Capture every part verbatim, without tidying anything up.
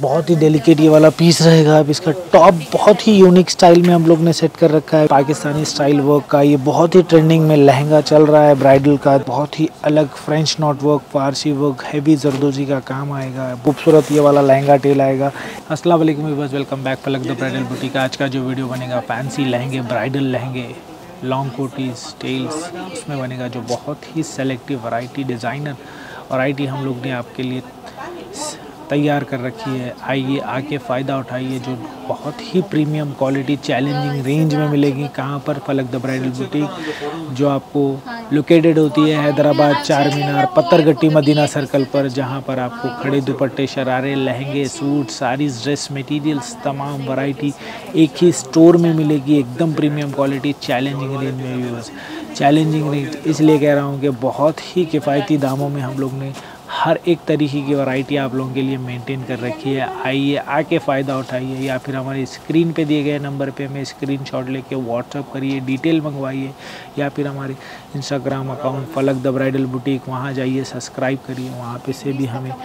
बहुत ही डेलिकेट ये वाला पीस रहेगा। अब इसका टॉप बहुत ही यूनिक स्टाइल में हम लोग ने सेट कर रखा है, पाकिस्तानी स्टाइल वर्क का। ये बहुत ही ट्रेंडिंग में लहंगा चल रहा है ब्राइडल का। बहुत ही अलग फ्रेंच नॉट वर्क, फारसी वर्क, हैवी जरदोजी का काम आएगा। खूबसूरत ये वाला लहंगा टेल आएगा। अस्सलाम वालेकुम viewers, welcome back Falak the bridal boutique. आज का जो वीडियो बनेगा फैंसी लहंगे, ब्राइडल लहंगे, लॉन्ग कोटीज, टेल्स, उसमें बनेगा जो बहुत ही सेलेक्टिव वैरायटी, डिज़ाइनर वैरायटी हम लोग ने आपके लिए तैयार कर रखी है। आइए आके फ़ायदा उठाइए, जो बहुत ही प्रीमियम क्वालिटी चैलेंजिंग रेंज में मिलेगी। कहाँ पर? फलक द ब्राइडल बुटीक, जो आपको लोकेटेड होती है हैदराबाद चार मीनार पत्थरगट्टी मदीना सर्कल पर, जहाँ पर आपको खड़े दुपट्टे, शरारे, लहंगे, सूट, साड़ीज़, ड्रेस मटेरियल्स, तमाम वैरायटी एक ही स्टोर में मिलेगी। एकदम प्रीमियम क्वालिटी चैलेंजिंग रेंज में। व्यूअर्स, चैलेंजिंग रेंज इसलिए कह रहा हूँ कि बहुत ही किफ़ायती दामों में हम लोग ने हर एक तरीके की वैरायटी आप लोगों के लिए मेंटेन कर रखी है। आइए आके फ़ायदा उठाइए, या फिर हमारी स्क्रीन पे दिए गए नंबर पे हमें स्क्रीनशॉट लेके व्हाट्सअप करिए, डिटेल मंगवाइए, या फिर हमारे Instagram account Falak the bridal boutique, वहाँ जाइए, सब्सक्राइब करिए। वहाँ पे से भी हमें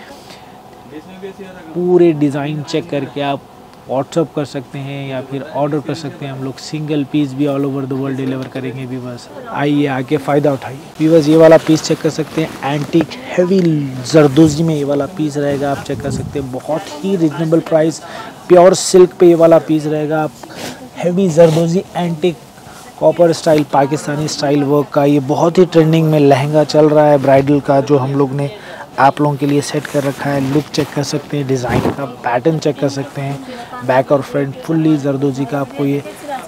पूरे डिज़ाइन चेक करके आप व्हाट्सअप कर सकते हैं या फिर ऑर्डर कर सकते हैं। हम लोग सिंगल पीस भी all over the world deliver करेंगे। व्यूअर्स, आइए आके फ़ायदा उठाइए। व्यूअर्स, ये वाला पीस चेक कर सकते हैं, एंटीक हैवी जरदोजी में ये वाला पीस रहेगा। आप चेक कर सकते हैं, बहुत ही रिजनेबल प्राइस, प्योर सिल्क पे ये वाला पीस रहेगा। आप heavy zardozi antique copper style, Pakistani style work का। ये बहुत ही ट्रेंडिंग में लहंगा चल रहा है ब्राइडल का, जो हम लोग ने आप लोगों के लिए सेट कर रखा है। लुक चेक कर सकते हैं, डिज़ाइन का पैटर्न चेक कर सकते हैं। बैक और फ्रंट फुल्ली जरदोजी का आपको ये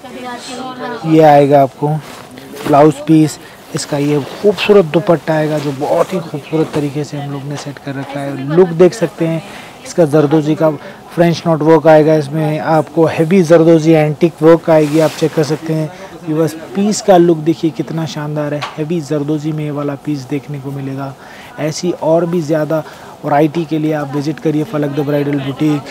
ये आएगा। आपको ब्लाउज पीस इसका ये खूबसूरत दुपट्टा आएगा, जो बहुत ही खूबसूरत तरीके से हम लोग ने सेट कर रखा है। लुक देख सकते हैं इसका, जरदोजी का फ्रेंच नॉट वर्क आएगा। इसमें आपको हैवी जरदोजी एंटिक वर्क आएगी। आप चेक कर सकते हैं। बस पीस का लुक देखिए कितना शानदार है। हैवी जरदोजी में ये वाला पीस देखने को मिलेगा। ऐसी और भी ज़्यादा वैरायटी के लिए आप विज़िट करिए फलक द ब्राइडल बुटीक।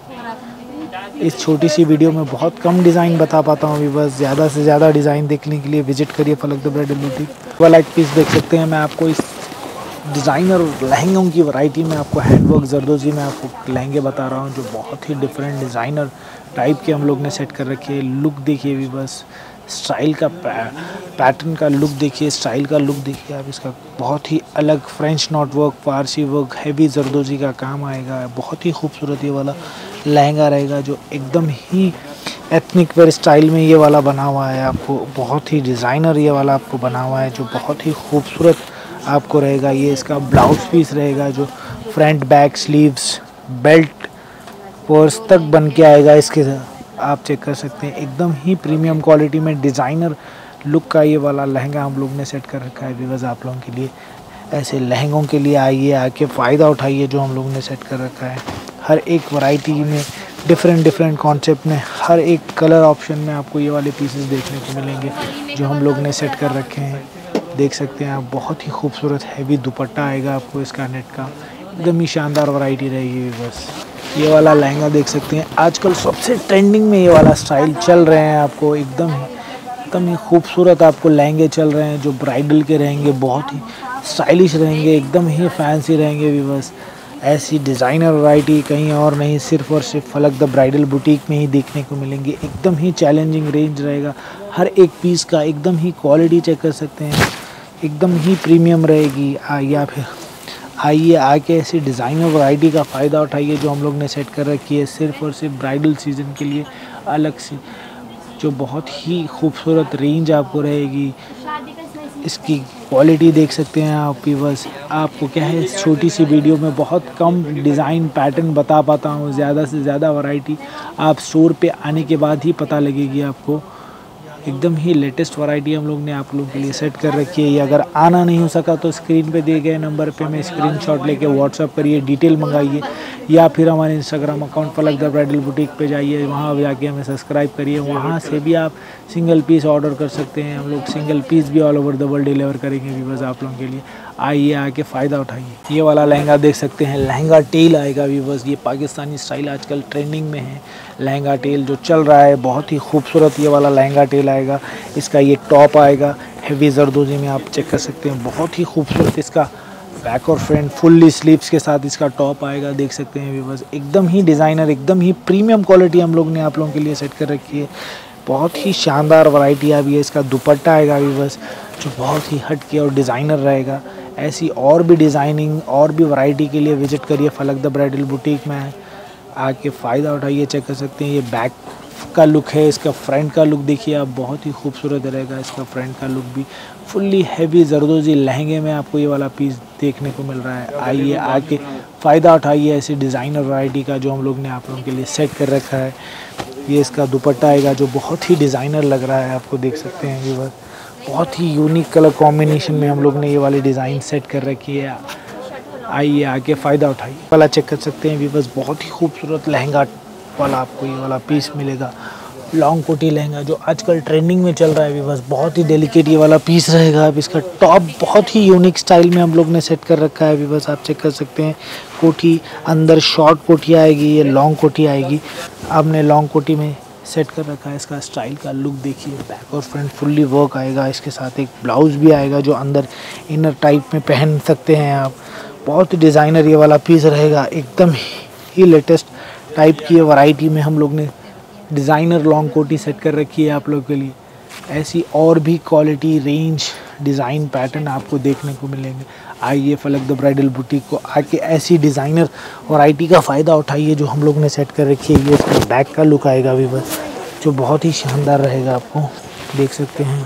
इस छोटी सी वीडियो में बहुत कम डिज़ाइन बता पाता हूँ। बस ज़्यादा से ज़्यादा डिज़ाइन देखने के लिए विज़िट करिए फलक द ब्राइडल बुटीक। वाला एक पीस देख सकते हैं। मैं आपको इस डिज़ाइनर लहंगों की वैरायटी में आपको हैंडवर्क जरदोजी में आपको लहंगे बता रहा हूँ, जो बहुत ही डिफरेंट डिज़ाइनर टाइप के हम लोग ने सेट कर रखे हैं। लुक देखिए भी, बस स्टाइल का पैटर्न का लुक देखिए, स्टाइल का लुक देखिए आप इसका। बहुत ही अलग फ्रेंच नॉट वर्क, फारसी वर्क, हैवी जरदोजी का काम आएगा। बहुत ही खूबसूरत ये वाला लहंगा रहेगा, जो एकदम ही एथनिक वेयर स्टाइल में ये वाला बना हुआ है। आपको बहुत ही डिज़ाइनर ये वाला आपको बना हुआ है, जो बहुत ही खूबसूरत आपको रहेगा। ये इसका ब्लाउज पीस रहेगा, जो front back sleeves belt purse तक बन के आएगा इसके। आप चेक कर सकते हैं, एकदम ही प्रीमियम क्वालिटी में डिज़ाइनर लुक का ये वाला लहंगा हम लोग ने सेट कर रखा है। व्यूअर्स, आप लोगों के लिए ऐसे लहंगों के लिए आइए आके फ़ायदा उठाइए, जो हम लोग ने सेट कर रखा है। हर एक वैरायटी में डिफरेंट डिफरेंट कॉन्सेप्ट में, हर एक कलर ऑप्शन में आपको ये वाले पीसेस देखने को मिलेंगे, जो हम लोग ने सेट कर रखे हैं। देख सकते हैं आप, बहुत ही खूबसूरत हैवी दुपट्टा आएगा आपको इसका नेट का। एकदम ही शानदार वैरायटी रहेगी। बस ये वाला लहंगा देख सकते हैं, आजकल सबसे ट्रेंडिंग में ये वाला स्टाइल चल रहे हैं। आपको एकदम ही एकदम ही खूबसूरत आपको लहंगे चल रहे हैं, जो ब्राइडल के रहेंगे, बहुत ही स्टाइलिश रहेंगे, एकदम ही फैंसी रहेंगे। भी बस ऐसी डिज़ाइनर वैरायटी कहीं और नहीं, सिर्फ और सिर्फ फलक द ब्राइडल बुटीक में ही देखने को मिलेंगे। एकदम ही चैलेंजिंग रेंज रहेगा हर एक पीस का। एकदम ही क्वालिटी चेक कर सकते हैं, एकदम ही प्रीमियम रहेगी। या फिर आइए आके ऐसी डिज़ाइनर वैरायटी का फ़ायदा उठाइए, जो हम लोग ने सेट कर रखी है सिर्फ और सिर्फ ब्राइडल सीज़न के लिए अलग से, जो बहुत ही खूबसूरत रेंज आपको रहेगी। इसकी क्वालिटी देख सकते हैं आप। बस आपको क्या है, इस छोटी सी वीडियो में बहुत कम डिज़ाइन पैटर्न बता पाता हूँ। ज़्यादा से ज़्यादा वैरायटी आप स्टोर पे आने के बाद ही पता लगेगी आपको। एकदम ही लेटेस्ट वैरायटी हम लोग ने आप लोगों के लिए सेट कर रखी है। ये अगर आना नहीं हो सका तो स्क्रीन पे दिए गए नंबर पे हमें स्क्रीनशॉट लेके व्हाट्सअप करिए, डिटेल मंगाइए, या फिर हमारे Instagram account Falak the bridal boutique पे जाइए, वहाँ जाके हमें सब्सक्राइब करिए। वहाँ से भी आप सिंगल पीस ऑर्डर कर सकते हैं। हम लोग सिंगल पीस भी all over the world deliver करेंगे व्यूअर्स आप लोगों के लिए। आइए आके फ़ायदा उठाइए। ये वाला लहंगा देख सकते हैं, लहंगा टेल आएगा व्यूअर्स। ये पाकिस्तानी स्टाइल आजकल ट्रेंडिंग में है, लहंगा टेल जो चल रहा है। बहुत ही खूबसूरत ये वाला लहंगा टेल आएगा। इसका ये टॉप आएगा हैवी जरदोजी में, आप चेक कर सकते हैं। बहुत ही खूबसूरत इसका बैक और फ्रंट फुल्ली स्लीव्स के साथ इसका टॉप आएगा, देख सकते हैं व्यूअर्स। एकदम ही डिज़ाइनर, एकदम ही प्रीमियम क्वालिटी हम लोग ने आप लोगों के लिए सेट कर रखी है। बहुत ही शानदार वैरायटी अभी है। इसका दुपट्टा आएगा व्यूअर्स, जो बहुत ही हटके और डिज़ाइनर रहेगा। ऐसी और भी डिज़ाइनिंग और भी वैरायटी के लिए विजिट करिए फलक द ब्राइडल बुटीक में, आके फ़ायदा उठाइए। चेक कर सकते हैं ये बैक का लुक है, इसका फ्रंट का लुक देखिए आप, बहुत ही खूबसूरत रहेगा इसका फ्रंट का लुक भी। फुल्ली हैवी जरदोजी लहंगे में आपको ये वाला पीस देखने को मिल रहा है। आइए आके फ़ायदा उठाइए ऐसी डिज़ाइनर वैरायटी का जो हम लोग ने आप लोगों के लिए सेट कर रखा है। ये इसका दुपट्टा आएगा जो बहुत ही डिज़ाइनर लग रहा है, आपको देख सकते हैं व्यूअर। बहुत ही यूनिक कलर कॉम्बिनेशन में हम लोग ने ये वाली डिज़ाइन सेट कर रखी है। आइए आके फ़ायदा उठाइए। वाला चेक कर सकते हैं व्यूअर्स, बहुत ही खूबसूरत लहंगा वाला आपको ये वाला पीस मिलेगा। लॉन्ग कोटी लहंगा जो आजकल ट्रेंडिंग में चल रहा है व्यूअर्स, बहुत ही डेलिकेट ये वाला पीस रहेगा। अब इसका टॉप बहुत ही यूनिक स्टाइल में हम लोग ने सेट कर रखा है व्यूअर्स, आप चेक कर सकते हैं। कोटी अंदर शॉर्ट कोटी आएगी, ये लॉन्ग कोटी आएगी। आपने लॉन्ग कोटी में सेट कर रखा है। इसका स्टाइल का लुक देखिए, बैक और फ्रंट फुल्ली वर्क आएगा। इसके साथ एक ब्लाउज़ भी आएगा जो अंदर इनर टाइप में पहन सकते हैं आप। बहुत ही डिज़ाइनर ये वाला पीस रहेगा, एकदम ही लेटेस्ट टाइप की वैरायटी में हम लोग ने डिज़ाइनर लॉन्ग कोटी सेट कर रखी है आप लोग के लिए। ऐसी और भी क्वालिटी, रेंज, डिज़ाइन, पैटर्न आपको देखने को मिलेंगे। आइए फलक द ब्राइडल बुटीक को आके ऐसी डिज़ाइनर वैरायटी का फ़ायदा उठाइए जो हम लोग ने सेट कर रखी है। ये इसका बैक का लुक आएगा व्यूअर्स, जो बहुत ही शानदार रहेगा, आपको देख सकते हैं।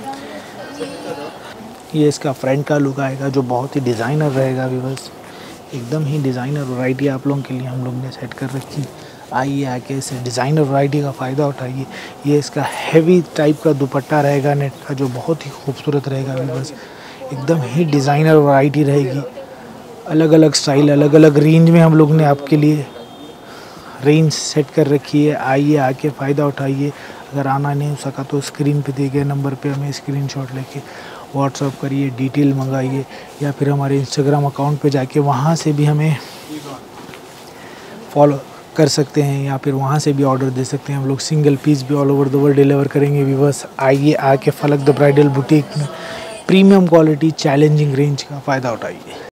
ये इसका फ्रंट का लुक आएगा जो बहुत ही डिज़ाइनर रहेगा व्यूअर्स। एकदम ही डिज़ाइनर वैरायटी आप लोगों के लिए हम लोग ने सेट कर रखी। आइए आके इस डिज़ाइनर वैरायटी का फ़ायदा उठाइए। ये इसका हैवी टाइप का दुपट्टा रहेगा नेट का, जो बहुत ही खूबसूरत रहेगा व्यूअर्स। एकदम ही डिज़ाइनर वैरायटी रहेगी। अलग अलग स्टाइल, अलग अलग रेंज में हम लोग ने आपके लिए रेंज सेट कर रखी है। आइए आके फ़ायदा उठाइए। अगर आना नहीं हो सका तो स्क्रीन पे दिए गए नंबर पे हमें स्क्रीनशॉट लेके व्हाट्सअप करिए, डिटेल मंगाइए, या फिर हमारे इंस्टाग्राम अकाउंट पे जाके वहाँ से भी हमें फॉलो कर सकते हैं, या फिर वहाँ से भी ऑर्डर दे सकते हैं। हम लोग सिंगल पीस भी all over the world deliver करेंगे व्यूअर्स। आइए आके फलक द ब्राइडल बुटीक में प्रीमियम क्वालिटी, चैलेंजिंग रेंज का फ़ायदा उठाइए।